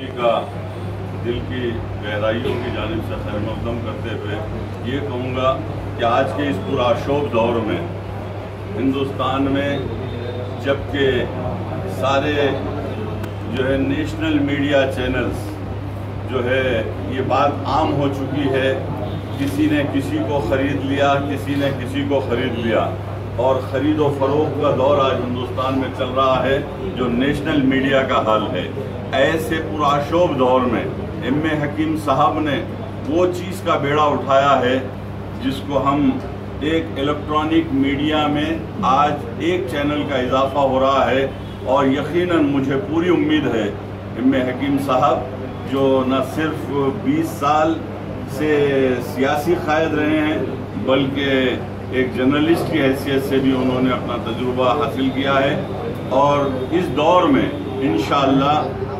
کا دل کی گہرائیوں کی جانب سے خیر مقدم کرتے ہوئے یہ کہوں گا کہ آج کے اس پرآشوب دور میں ہندوستان میں جبکہ سارے جو ہے نیشنل میڈیا چینلز جو ہے یہ بات عام ہو چکی ہے، کسی نے کسی کو خرید لیا، کسی نے کسی کو خرید لیا، اور خرید و فروخت کا دور آج ہندوستان میں چل رہا ہے جو نیشنل میڈیا کا حال ہے۔ ایسے پرآشوب دور میں M.A حکیم صاحب نے وہ چیز کا بیڑا اٹھایا ہے جس کو ہم ایک الیکٹرانک میڈیا میں آج ایک چینل کا اضافہ ہو رہا ہے، اور یقیناً مجھے پوری امید ہے M.A حکیم صاحب جو نہ صرف 20 سال سے سیاسی قائد رہے ہیں بلکہ ایک جرنلسٹ کی حیثیت سے بھی انہوں نے اپنا تجربہ حاصل کیا ہے، اور اس دور میں انشاءاللہ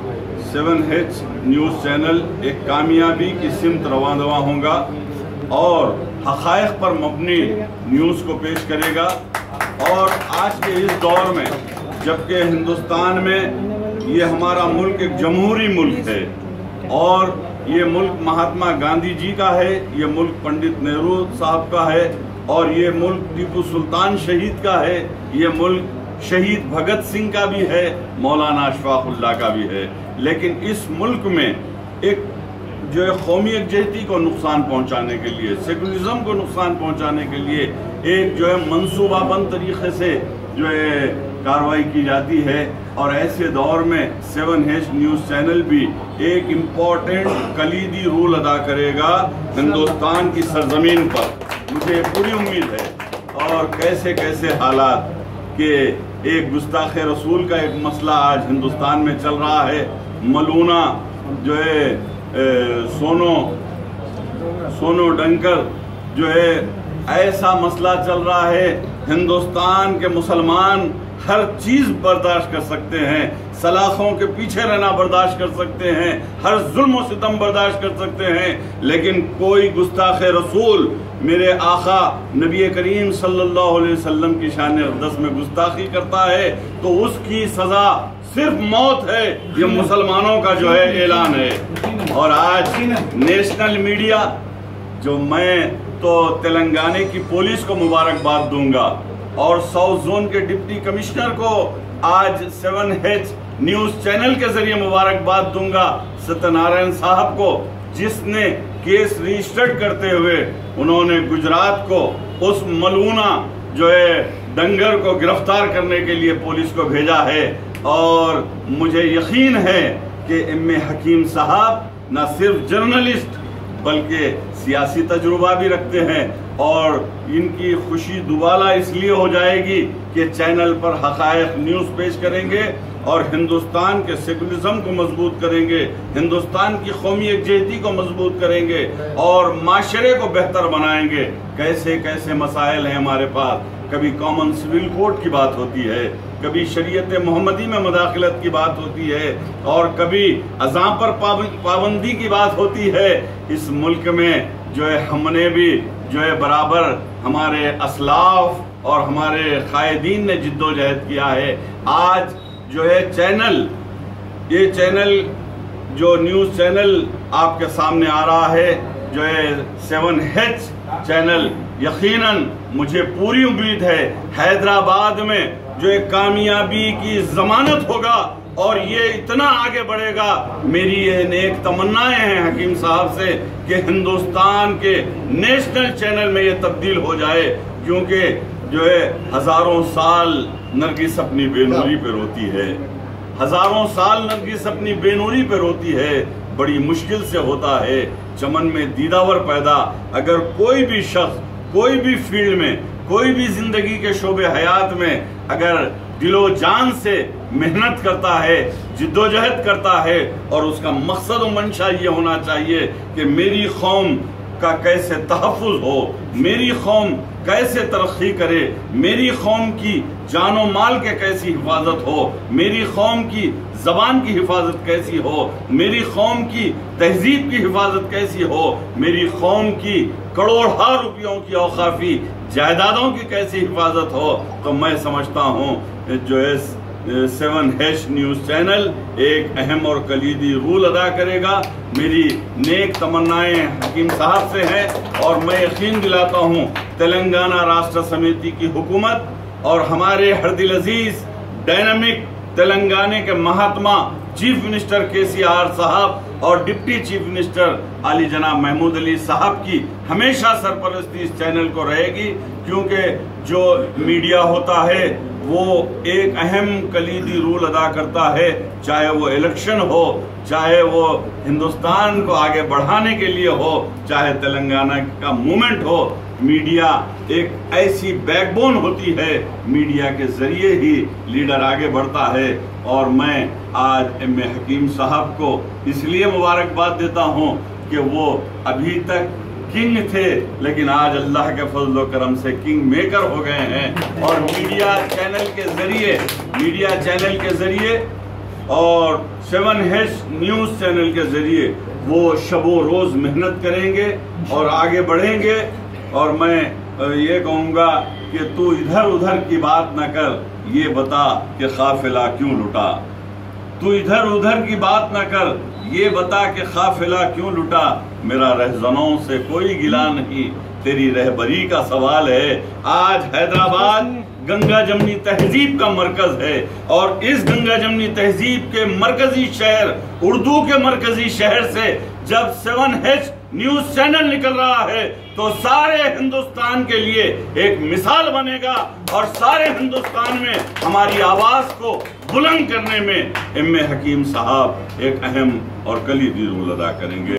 7H نیوز چینل ایک کامیابی کی سمت رواں ہوگا اور حقائق پر مبنی نیوز کو پیش کرے گا۔ اور آج کے اس دور میں جبکہ ہندوستان میں یہ ہمارا ملک ایک جمہوری ملک ہے، اور یہ ملک مہاتما گاندھی جی کا ہے، یہ ملک پنڈت نہرو صاحب کا ہے، اور یہ ملک ٹیپو سلطان شہید کا ہے، یہ ملک شہید بھگت سنگھ کا بھی ہے، مولانا اشفاق اللہ کا بھی ہے، لیکن اس ملک میں ایک جو ہے قومی یکجہتی کو نقصان پہنچانے کے لیے، سیکولرزم کو نقصان پہنچانے کے لیے ایک جو ہے منصوبہ بند طریقے سے جو ہے کارروائی کی جاتی ہے، اور ایسے دور میں 7H نیوز چینل بھی ایک امپورٹنٹ کلیدی رول ادا کرے گا ہندوستان کی سرزمین پر، مجھے پوری امید ہے۔ اور کیسے کیسے حالات کہ ایک گستاخ رسول کا ایک مسئلہ آج ہندوستان میں چل رہا ہے، ملونہ جو ہے سونو ڈنگر جو ہے ایسا مسئلہ چل رہا ہے، ہندوستان کے مسلمان ہر چیز برداشت کر سکتے ہیں، سلاخوں کے پیچھے رہنا برداشت کر سکتے ہیں، ہر ظلم و ستم برداشت کر سکتے ہیں، لیکن کوئی گستاخ رسول میرے آقا نبی کریم صلی اللہ علیہ وسلم کی شان اقدس میں گستاخی کرتا ہے تو اس کی سزا صرف موت ہے، یہ مسلمانوں کا جو ہے اعلان ہے۔ اور آج نیشنل میڈیا جو میں تو تلنگانے کی پولیس کو مبارکباد دوں گا، اور ساؤتھ زون کے ڈپٹی کمشنر کو آج 7H نیوز چینل کے ذریعے مبارکباد دوں گا، ستیہ نارائن صاحب کو جس نے کیس رجسٹرڈ کرتے ہوئے انہوں نے گجرات کو اس ملونہ جو ہے ڈنگر کو گرفتار کرنے کے لیے پولیس کو بھیجا ہے۔ اور مجھے یقین ہے کہ M.A حکیم صاحب نہ صرف جرنلسٹ بلکہ سیاسی تجربہ بھی رکھتے ہیں، اور ان کی خوشی دوبالا اس لیے ہو جائے گی کہ چینل پر حقائق نیوز پیش کریں گے اور ہندوستان کے سیکولرزم کو مضبوط کریں گے، ہندوستان کی قومی یکجہتی کو مضبوط کریں گے اور معاشرے کو بہتر بنائیں گے۔ کیسے کیسے مسائل ہیں ہمارے پاس، کبھی کامن سول کوڈ کی بات ہوتی ہے، کبھی شریعت محمدی میں مداخلت کی بات ہوتی ہے، اور کبھی اذان پر پابندی کی بات ہوتی ہے۔ اس ملک میں جو ہے ہم نے بھی جو ہے برابر ہمارے اسلاف اور ہمارے قائدین نے جد و جہد کیا ہے۔ آج جو ہے یہ چینل جو نیوز چینل آپ کے سامنے آ رہا ہے جو ہے 7H چینل، یقیناً مجھے پوری امید ہے حیدرآباد میں جو ایک کامیابی کی ضمانت ہوگا اور یہ اتنا آگے بڑھے گا۔ میری یہ نیک تمنائیں ہیں حکیم صاحب سے کہ ہندوستان کے نیشنل چینل میں یہ تبدیل ہو جائے، کیونکہ جو ہے ہزاروں سال نرگس اپنی بے نوری پہ روتی ہے، ہزاروں سال نرگس اپنی بے نوری پہ روتی ہے، بڑی مشکل سے ہوتا ہے چمن میں دیداور پیدا۔ اگر کوئی بھی شخص کوئی بھی فیلڈ میں، کوئی بھی زندگی کے شعبے حیات میں اگر دل و جان سے محنت کرتا ہے، جد و جہد کرتا ہے، اور اس کا مقصد و منشا یہ ہونا چاہیے کہ میری قوم کا کیسے تحفظ ہو، میری قوم کیسے ترقی کرے، میری قوم کی جان و مال کے کیسی حفاظت ہو، میری قوم کی زبان کی حفاظت کیسی ہو، میری قوم کی تہذیب کی حفاظت کیسی ہو، میری قوم کی کروڑوں روپیوں کی اوقافی جائیدادوں کی کیسی حفاظت ہو، تو میں سمجھتا ہوں جو ہے 7H न्यूज़ चैनल एक अहम और कलीदी रोल अदा करेगा। मेरी नेक तमन्नाएं हकीम साहब से हैं और मैं यकीन दिलाता हूं तेलंगाना राष्ट्र समिति की हुकूमत और हमारे हरदिल अजीज डायनामिक तेलंगाना के महात्मा चीफ मिनिस्टर KCR साहब और डिप्टी चीफ मिनिस्टर अली जनाब महमूद अली साहब की हमेशा सरपरस्ती इस चैनल को रहेगी, क्योंकि जो मीडिया होता है वो एक अहम कलीदी रोल अदा करता है, चाहे वो इलेक्शन हो, चाहे वो हिंदुस्तान को आगे बढ़ाने के लिए हो, चाहे तेलंगाना का मूवमेंट हो। मीडिया एक ऐसी बैकबोन होती है, मीडिया के जरिए ही लीडर आगे बढ़ता है। और मैं आज M.A हकीम साहब को इसलिए मुबारकबाद देता हूं कि वो अभी तक किंग थे, लेकिन आज अल्लाह के फजल व करम से किंग मेकर हो गए हैं। और मीडिया चैनल के जरिए और 7H न्यूज़ चैनल के जरिए वो शबो रोज मेहनत करेंगे और आगे बढ़ेंगे। और मैं ये कहूँगा कि तू इधर उधर की बात न कर, ये बता कि काफिला क्यों लुटा। तू इधर उधर की बात न कर, ये बता कि काफिला क्यों लुटा। मेरा रहजनों से कोई गिला नहीं, तेरी रहबरी का सवाल है। आज हैदराबाद गंगा जमनी तहजीब का मरकज है और इस गंगा जमनी तहजीब के मरकजी शहर, उर्दू के मरकजी शहर से जब 7H न्यूज़ चैनल निकल रहा है तो सारे हिंदुस्तान के लिए एक मिसाल बनेगा और सारे हिंदुस्तान में हमारी आवाज को बुलंद करने में M.A हकीम साहब एक अहम और कलीदी रोल अदा करेंगे।